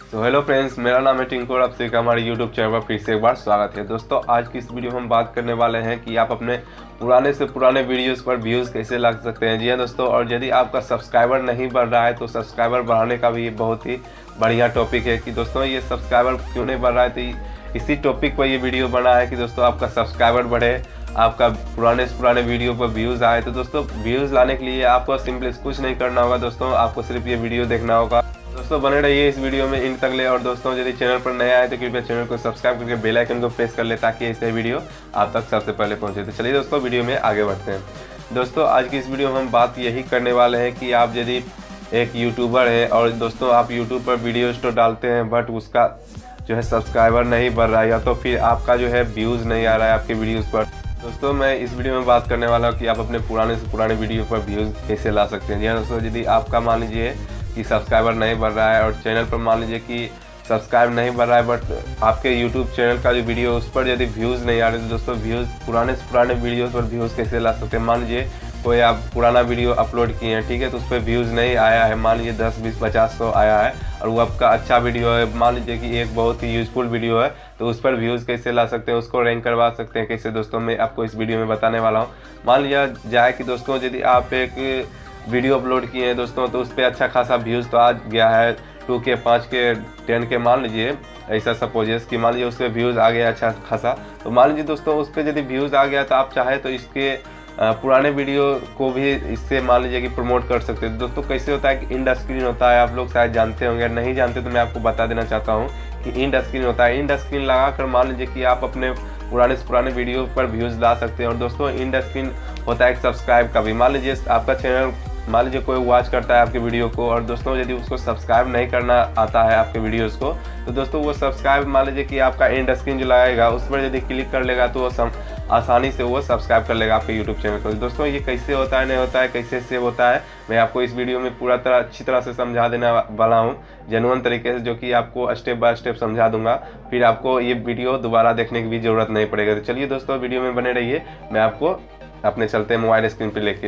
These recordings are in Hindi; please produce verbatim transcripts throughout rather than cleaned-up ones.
तो हेलो फ्रेंड्स, मेरा नाम है टिंकू और आप सभी का हमारे यूट्यूब चैनल पर फिर से एक बार स्वागत है। दोस्तों, आज की इस वीडियो में हम बात करने वाले हैं कि आप अपने पुराने से पुराने वीडियोस पर व्यूज़ कैसे ला सकते हैं। जी हाँ दोस्तों, और यदि आपका सब्सक्राइबर नहीं बढ़ रहा है तो सब्सक्राइबर बढ़ाने का भी ये बहुत ही बढ़िया टॉपिक है कि दोस्तों ये सब्सक्राइबर क्यों नहीं बढ़ रहा है। तो इसी टॉपिक पर ये वीडियो बना है कि दोस्तों आपका सब्सक्राइबर बढ़े, आपका पुराने से पुराने वीडियो पर व्यूज़ आए। तो दोस्तों व्यूज़ लाने के लिए आपको सिंपली कुछ नहीं करना होगा। दोस्तों आपको सिर्फ ये वीडियो देखना होगा। दोस्तों बने रहिए इस वीडियो में इन तक ले। और दोस्तों यदि चैनल पर नया आए तो कृपया चैनल को सब्सक्राइब करके बेल आइकन को प्रेस कर ले ताकि ऐसे वीडियो आप तक सबसे पहले पहुंचे। तो चलिए दोस्तों वीडियो में आगे बढ़ते हैं। दोस्तों आज की इस वीडियो में हम बात यही करने वाले हैं कि आप यदि एक यूट्यूबर है और दोस्तों आप यूट्यूब पर वीडियोज तो डालते हैं बट उसका जो है सब्सक्राइबर नहीं बढ़ रहा है या तो फिर आपका जो है व्यूज़ नहीं आ रहा है आपके वीडियोज़ पर। दोस्तों मैं इस वीडियो में बात करने वाला हूँ कि आप अपने पुराने से पुराने वीडियो पर व्यूज़ कैसे ला सकते हैं। जी हाँ दोस्तों, यदि आपका मान लीजिए कि सब्सक्राइबर नहीं बढ़ रहा है और चैनल पर मान लीजिए कि सब्सक्राइब नहीं बढ़ रहा है बट आपके यूट्यूब चैनल का जो वीडियो है उस पर यदि व्यूज़ नहीं आ रहे तो दोस्तों व्यूज़ पुराने से पुराने वीडियोस पर व्यूज़ कैसे ला सकते हैं। मान लीजिए कोई आप पुराना वीडियो अपलोड किए हैं, ठीक है, तो उस पर व्यूज़ नहीं आया है, मान लीजिए दस बीस पचास सौ आया है और वो आपका अच्छा वीडियो है, मान लीजिए कि एक बहुत ही यूजफुल वीडियो है, तो उस पर व्यूज़ कैसे ला सकते हैं, उसको रैंक करवा सकते हैं कैसे, दोस्तों मैं आपको इस वीडियो में बताने वाला हूँ। मान लिया जाए कि दोस्तों यदि आप एक वीडियो अपलोड किए हैं दोस्तों तो उस पर अच्छा खासा व्यूज़ तो आ गया है, टू के पाँच के टेन के मान लीजिए, ऐसा सपोजेस कि मान लीजिए उस पर व्यूज़ आ गया अच्छा खासा। तो मान लीजिए दोस्तों उस पर यदि व्यूज़ आ गया तो आप चाहे तो इसके पुराने वीडियो को भी इससे मान लीजिए कि प्रमोट कर सकते हैं। दोस्तों कैसे होता है कि इंड स्क्रीन होता है, आप लोग शायद जानते होंगे, नहीं जानते तो मैं आपको बता देना चाहता हूँ कि इंड स्क्रीन होता है। इंड स्क्रीन लगा कर मान लीजिए कि आप अपने पुराने से पुराने वीडियो पर व्यूज़ ला सकते हैं। और दोस्तों इंड स्क्रीन होता है एक सब्सक्राइब का भी। मान लीजिए आपका चैनल मान लीजिए कोई वॉच करता है आपके वीडियो को और दोस्तों यदि उसको सब्सक्राइब नहीं करना आता है आपके वीडियोस को तो दोस्तों वो सब्सक्राइब मान लीजिए कि आपका एंड स्क्रीन जो लगाएगा उस पर यदि क्लिक कर लेगा तो वो सम आसानी से वो सब्सक्राइब कर लेगा आपके यूट्यूब चैनल को। दोस्तों ये कैसे होता है नहीं होता है, कैसे सेव होता है, मैं आपको इस वीडियो में पूरा तरह अच्छी तरह से समझा देने वाला हूँ जेन्युइन तरीके से, जो कि आपको स्टेप बाय स्टेप समझा दूंगा। फिर आपको ये वीडियो दोबारा देखने की भी ज़रूरत नहीं पड़ेगा। तो चलिए दोस्तों वीडियो में बने रहिए, मैं आपको अपने चलते मोबाइल स्क्रीन पर लेके।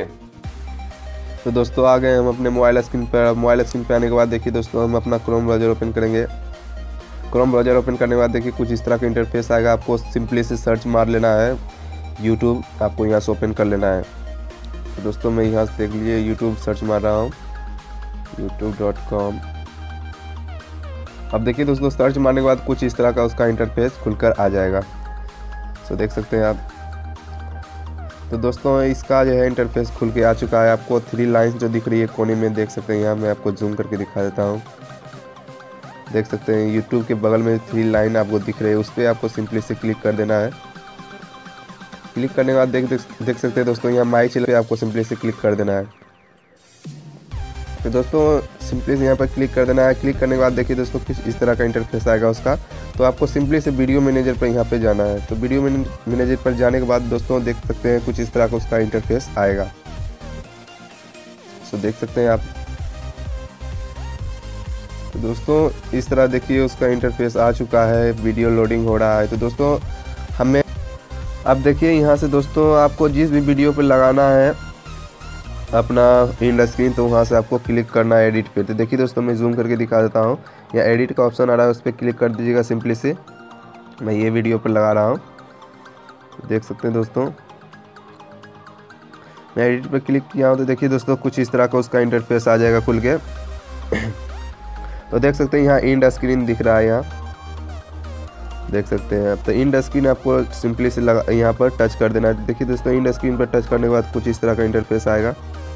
तो दोस्तों आ गए हम अपने मोबाइल स्क्रीन पर। मोबाइल स्क्रीन पर आने के बाद देखिए दोस्तों हम अपना क्रोम ब्राउज़र ओपन करेंगे। क्रोम ब्राउज़र ओपन करने के बाद देखिए कुछ इस तरह का इंटरफेस आएगा। आपको सिंपली से सर्च मार लेना है यूट्यूब, आपको यहाँ से ओपन कर लेना है। तो दोस्तों मैं यहाँ से देख लीजिए यूट्यूब सर्च मार रहा हूँ, यूट्यूब डॉट कॉम। अब देखिए दोस्तों सर्च मारने के बाद कुछ इस तरह का उसका इंटरफेस खुलकर आ जाएगा। तो देख सकते हैं आप। तो दोस्तों इसका जो है इंटरफेस खुल के आ चुका है। आपको थ्री लाइंस जो दिख रही है कोने में देख सकते हैं, यहाँ मैं आपको जूम करके दिखा देता हूँ। देख सकते हैं यूट्यूब के बगल में थ्री लाइन आपको दिख रही है, उस पर आपको सिंपली से क्लिक कर देना है। क्लिक करने के बाद देख देख सकते हैं दोस्तों यहाँ माई चैनल पे आपको सिंपली से क्लिक कर देना है। तो दोस्तों सिंपली से यहाँ पर क्लिक कर देना है। क्लिक करने के बाद देखिए दोस्तों किस इस तरह का इंटरफेस आएगा उसका। तो आपको सिंपली से वीडियो मैनेजर पर यहाँ पे जाना है। तो वीडियो मैनेजर पर जाने के बाद दोस्तों देख सकते हैं कुछ इस तरह का उसका इंटरफेस आएगा। तो देख सकते हैं आप। तो दोस्तों इस तरह देखिए उसका इंटरफेस आ चुका है, वीडियो लोडिंग हो रहा है। तो दोस्तों हमें अब देखिए यहाँ से दोस्तों आपको जिस भी वीडियो पर लगाना है अपना इंड स्क्रीन, तो वहाँ से आपको क्लिक करना है एडिट पे। तो देखिए दोस्तों मैं जूम करके दिखा देता हूँ, यहाँ एडिट का ऑप्शन आ रहा है, उस पर क्लिक कर दीजिएगा सिंपली से। मैं ये वीडियो पर लगा रहा हूँ, देख सकते हैं दोस्तों मैं एडिट पे क्लिक किया हूँ। तो देखिए दोस्तों कुछ इस तरह का उसका इंटरफेस आ जाएगा खुल के। तो देख सकते हैं यहाँ इंड स्क्रीन दिख रहा है, यहाँ देख सकते हैं। तो इंड स्क्रीन आपको सिंपली से लगा यहाँ पर टच कर देना है। देखिए दोस्तों इंड स्क्रीन पर टच करने के बाद कुछ इस तरह का इंटरफेस आएगा।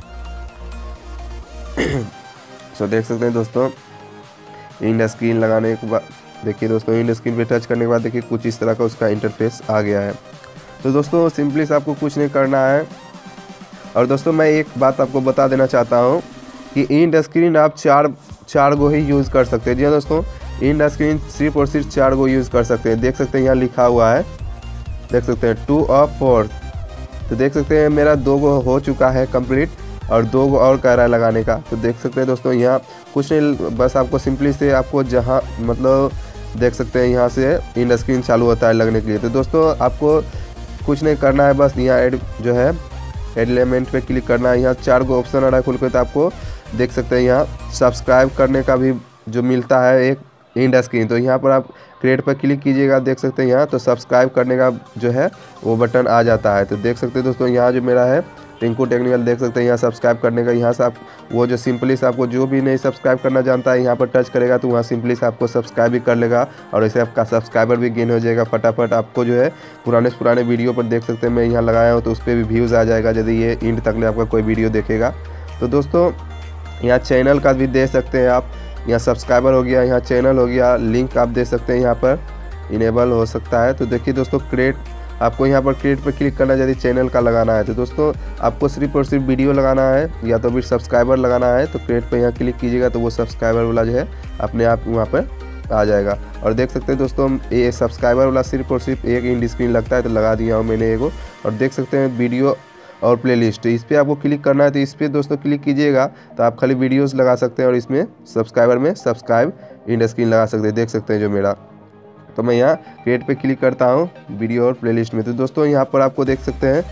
सो देख सकते हैं दोस्तों इंड स्क्रीन लगाने के बाद देखिए दोस्तों इंड स्क्रीन पे टच करने के बाद देखिए कुछ इस तरह का उसका इंटरफेस आ गया है। तो दोस्तों सिंपली से आपको कुछ नहीं करना है। और दोस्तों मैं एक बात आपको बता देना चाहता हूँ कि इंड स्क्रीन आप चार चार गो ही यूज़ कर सकते हैं। जी हाँ दोस्तों, इंड स्क्रीन सिर्फ और सिर्फ चार गो यूज़ कर सकते हैं। देख सकते हैं यहाँ लिखा हुआ है, देख सकते हैं टू ऑफ फोर्थ। तो देख सकते हैं मेरा दो गो हो चुका है कंप्लीट और दो गो और कह रहा है लगाने का। तो देख सकते हैं दोस्तों यहाँ कुछ नहीं, बस आपको सिंपली से आपको जहाँ मतलब देख सकते हैं यहाँ से इंड स्क्रीन चालू होता है लगने के लिए। तो दोस्तों आपको कुछ नहीं करना है, बस यहाँ एड जो है एड एलिमेंट पे क्लिक करना है। यहाँ चार गो ऑप्शन आ रहा है खुल के। तो आपको देख सकते हैं यहाँ सब्सक्राइब करने का भी जो मिलता है एक इंड स्क्रीन। तो यहाँ पर आप क्रिएट पर क्लिक कीजिएगा, देख सकते हैं यहाँ तो सब्सक्राइब करने का जो है वो बटन आ जाता है। तो देख सकते हैं दोस्तों यहाँ जो मेरा है टिंकू टेक्निकल, देख सकते हैं यहाँ सब्सक्राइब करने का, यहाँ से आप वो जो सिंपली से आपको जो भी नहीं सब्सक्राइब करना जानता है यहाँ पर टच करेगा तो वहाँ सिंपली से आपको सब्सक्राइब भी कर लेगा और ऐसे आपका सब्सक्राइबर भी गेन हो जाएगा फटाफट। आपको जो है पुराने से पुराने वीडियो पर देख सकते हैं मैं यहाँ लगाया हूँ तो उस पर भी व्यूज़ आ जाएगा यदि ये इंड तक ले आपका कोई वीडियो देखेगा। तो दोस्तों यहाँ चैनल का भी दे सकते हैं आप, यहाँ सब्सक्राइबर हो गया, यहाँ चैनल हो गया, लिंक आप दे सकते हैं यहाँ पर इनेबल हो सकता है। तो देखिए दोस्तों क्रिएट, आपको यहाँ पर क्रिएट पर क्लिक करना है यदि चैनल का लगाना है। तो दोस्तों आपको सिर्फ और सिर्फ वीडियो लगाना है या तो फिर सब्सक्राइबर लगाना है तो क्रिएट पर यहाँ क्लिक कीजिएगा तो वो सब्सक्राइबर वाला जो है अपने आप वहाँ पर आ जाएगा। और देख सकते हैं दोस्तों ये सब्सक्राइबर वाला सिर्फ और सिर्फ एक इंड स्क्रीन लगता है तो लगा दिया हूँ मैंने एगो। और देख सकते हैं वीडियो और प्लेलिस्ट, इस पर आपको क्लिक करना है तो इस पर दोस्तों क्लिक कीजिएगा तो आप खाली वीडियोस लगा सकते हैं और इसमें सब्सक्राइबर में सब्सक्राइब इंड स्क्रीन लगा सकते हैं, देख सकते हैं जो मेरा। तो मैं यहाँ क्रिएट पे क्लिक करता हूँ वीडियो और प्लेलिस्ट में। तो दोस्तों यहाँ पर आपको देख सकते हैं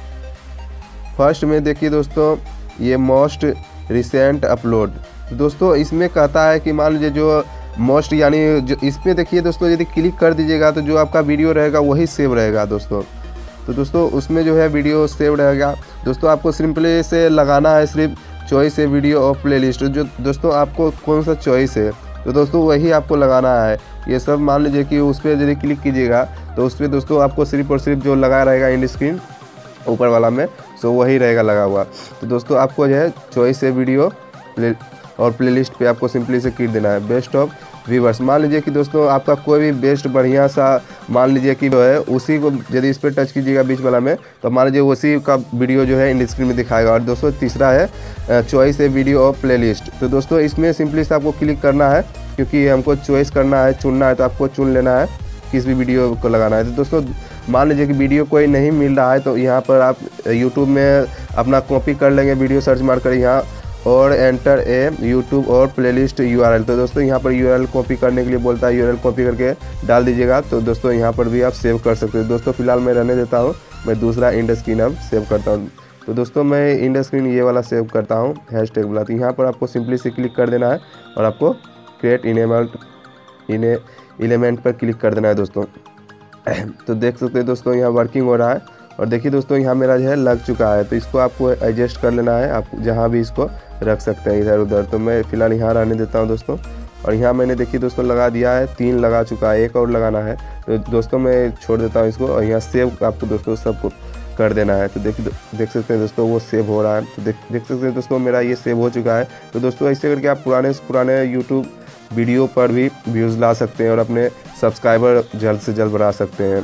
फर्स्ट में देखिए दोस्तों ये मोस्ट रिसेंट अपलोड। तो दोस्तों इसमें कहता है कि मान लीजिए जो मोस्ट यानी जो इसमें देखिए दोस्तों यदि क्लिक कर दीजिएगा तो जो आपका वीडियो रहेगा वही सेव रहेगा दोस्तों। तो दोस्तों उसमें जो है वीडियो सेव रहेगा। दोस्तों आपको सिंपली से लगाना है सिर्फ चॉइस है वीडियो और प्लेलिस्ट, जो दोस्तों आपको कौन सा चॉइस है तो दोस्तों वही आपको लगाना है। ये सब मान लीजिए कि उस पर यदि क्लिक कीजिएगा तो उस पर दोस्तों आपको सिर्फ और सिर्फ जो लगा रहेगा इंड स्क्रीन ऊपर वाला में सो वही रहेगा लगा हुआ। तो दोस्तों आपको जो है चॉइस है वीडियो प्ले और प्लेलिस्ट पे आपको सिंपली से क्लिक देना है बेस्ट ऑफ व्यूवर्स। मान लीजिए कि दोस्तों आपका कोई भी बेस्ट बढ़िया सा मान लीजिए कि जो है उसी को यदि इस पर टच कीजिएगा बीच वाला में तो मान लीजिए उसी का वीडियो जो है इंड स्क्रीन में दिखाएगा। और दोस्तों तीसरा है चॉइस है वीडियो और प्लेलिस्ट। तो दोस्तों इसमें सिंपली से आपको क्लिक करना है क्योंकि हमको चॉइस करना है, चुनना है, तो आपको चुन लेना है किस भी वीडियो को लगाना है। तो दोस्तों मान लीजिए कि वीडियो कोई नहीं मिल रहा है तो यहाँ पर आप यूट्यूब में अपना कॉपी कर लेंगे वीडियो सर्च मार कर यहाँ और एंटर ए यूट्यूब और प्लेलिस्ट यूआरएल। तो दोस्तों यहाँ पर यूआरएल कॉपी करने के लिए बोलता है, यूआरएल कॉपी करके डाल दीजिएगा। तो दोस्तों यहाँ पर भी आप सेव कर सकते हैं। दोस्तों फिलहाल मैं रहने देता हूँ, मैं दूसरा इंड स्क्रीन अब सेव करता हूँ। तो दोस्तों मैं इंड स्क्रीन ये वाला सेव करता हूँ हैश टैग वाला। तो यहाँ पर आपको सिंपली से क्लिक कर देना है और आपको क्रिएट इनेबल्ड इने एलिमेंट पर क्लिक कर देना है दोस्तों। तो देख सकते हैं दोस्तों यहाँ वर्किंग हो रहा है और देखिए दोस्तों यहाँ मेरा जो है लग चुका है। तो इसको आपको एडजस्ट कर लेना है, आप जहाँ भी इसको रख सकते हैं इधर उधर। तो मैं फ़िलहाल यहाँ रहने देता हूँ दोस्तों। और यहाँ मैंने देखिए दोस्तों लगा दिया है, तीन लगा चुका है, एक और लगाना है। तो दोस्तों मैं छोड़ देता हूँ इसको और यहाँ सेव आपको दोस्तों सबको कर देना है। तो देखिए देख सकते हैं दोस्तों वो सेव हो रहा है। तो देख देख सकते हैं दोस्तों मेरा ये सेव हो चुका है। तो दोस्तों ऐसे करके आप पुराने से पुराने यूट्यूब वीडियो पर भी व्यूज़ ला सकते हैं और अपने सब्सक्राइबर जल्द से जल्द बढ़ा सकते हैं।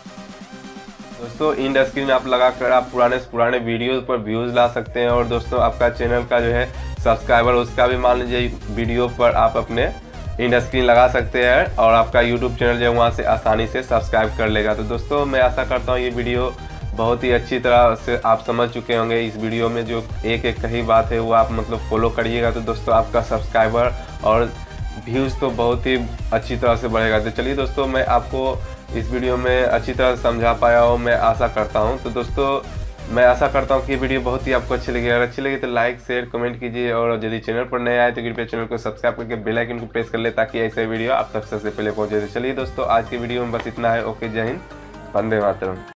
दोस्तों इंड स्क्रीन आप लगाकर आप पुराने से पुराने वीडियोस पर व्यूज़ ला सकते हैं और दोस्तों आपका चैनल का जो है सब्सक्राइबर उसका भी मान लीजिए वीडियो पर आप अपने इंड स्क्रीन लगा सकते हैं और आपका यूट्यूब चैनल जो है वहाँ से आसानी से सब्सक्राइब कर लेगा। तो दोस्तों मैं आशा करता हूँ ये वीडियो बहुत ही अच्छी तरह से आप समझ चुके होंगे। इस वीडियो में जो एक एक कही बात है वो आप मतलब फॉलो करिएगा तो दोस्तों आपका सब्सक्राइबर और व्यूज़ तो बहुत ही अच्छी तरह से बढ़ेगा। तो चलिए दोस्तों मैं आपको इस वीडियो में अच्छी तरह से समझा पाया हूँ, मैं आशा करता हूँ। तो दोस्तों मैं आशा करता हूँ कि ये वीडियो बहुत ही आपको अच्छी लगी। अगर अच्छी लगी तो लाइक शेयर कमेंट कीजिए और यदि चैनल पर नए आए तो कृपया चैनल को सब्सक्राइब करके बेल आइकन को प्रेस कर ले ताकि ऐसे वीडियो आप तक सबसे पहले पहुँचे। तो चलिए दोस्तों आज की वीडियो में बस इतना है। ओके, जय हिंद, वंदे मातरम।